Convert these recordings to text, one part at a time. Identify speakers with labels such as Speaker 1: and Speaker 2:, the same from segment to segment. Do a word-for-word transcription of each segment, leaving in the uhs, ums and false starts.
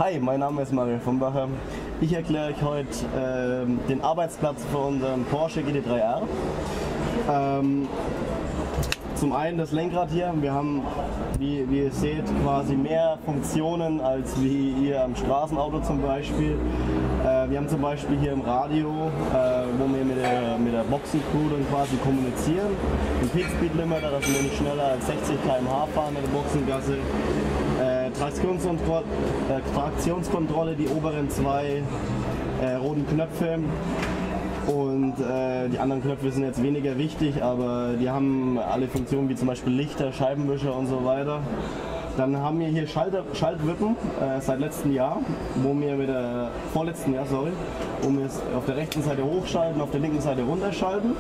Speaker 1: Hi, mein Name ist Mario von Bacher. Ich erkläre euch heute äh, den Arbeitsplatz für unseren Porsche G T drei R. Ähm, zum einen das Lenkrad hier. Wir haben, wie, wie ihr seht, quasi mehr Funktionen als wie ihr am Straßenauto zum Beispiel. Äh, wir haben zum Beispiel hier im Radio, äh, wo wir mit der, mit der Boxencrew dann quasi kommunizieren. Ein Peak-Speed-Limiter, dass wir nicht schneller als sechzig Kilometer pro Stunde fahren mit der Boxengasse. Äh, Traktionskontrolle, äh, Traktionskontrolle, die oberen zwei äh, roten Knöpfe. Und äh, die anderen Knöpfe sind jetzt weniger wichtig, aber die haben alle Funktionen wie zum Beispiel Lichter, Scheibenwischer und so weiter. Dann haben wir hier Schalter, Schaltwippen äh, seit letztem Jahr, wo wir mit der vorletzten Jahr, sorry, wo wir es auf der rechten Seite hochschalten, auf der linken Seite runterschalten.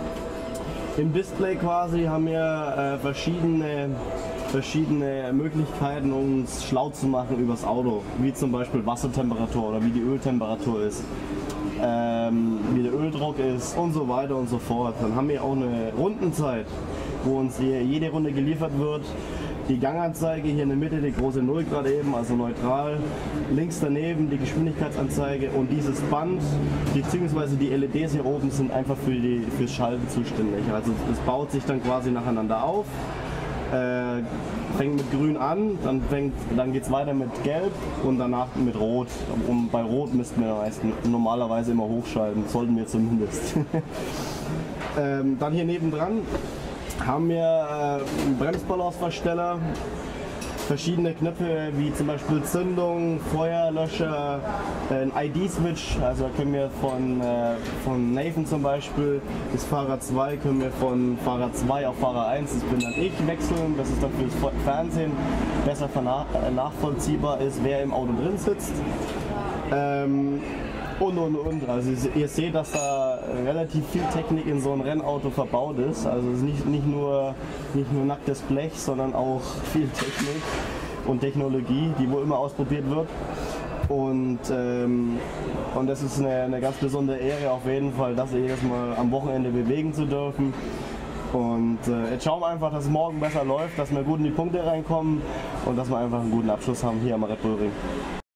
Speaker 1: Im Display quasi haben wir äh, verschiedene, verschiedene Möglichkeiten, uns schlau zu machen übers Auto, wie zum Beispiel Wassertemperatur oder wie die Öltemperatur ist. Ähm, wie der Öldruck ist und so weiter und so fort. Dann haben wir auch eine Rundenzeit, wo uns hier jede Runde geliefert wird. Die Ganganzeige hier in der Mitte, die große Null gerade eben, also neutral. Links daneben die Geschwindigkeitsanzeige und dieses Band, beziehungsweise die L E Ds hier oben sind einfach für die, fürs Schalten zuständig. Also das baut sich dann quasi nacheinander auf. Äh, fängt mit Grün an, dann, fängt, dann geht es weiter mit Gelb und danach mit Rot. Und bei Rot müssten wir meisten normalerweise immer hochschalten, sollten wir zumindest. ähm, dann hier nebendran haben wir äh, einen Bremsbalanceversteller, verschiedene Knöpfe wie zum Beispiel Zündung, Feuerlöscher, äh, ein I D-Switch, also da können wir von, äh, von Nathan zum Beispiel bis Fahrer zwei können wir von Fahrer zwei auf Fahrer eins, das bin dann ich, wechseln, das ist dann fürs Fernsehen besser nachvollziehbar ist, wer im Auto drin sitzt. Ähm, Und und und. Also ihr seht, dass da relativ viel Technik in so einem Rennauto verbaut ist. Also es ist nicht, nicht, nur, nicht nur nacktes Blech, sondern auch viel Technik und Technologie, die wo immer ausprobiert wird. Und, ähm, und das ist eine, eine ganz besondere Ehre auf jeden Fall, das jedes Mal am Wochenende bewegen zu dürfen. Und äh, jetzt schauen wir einfach, dass es morgen besser läuft, dass wir gut in die Punkte reinkommen und dass wir einfach einen guten Abschluss haben hier am Red Bull Ring.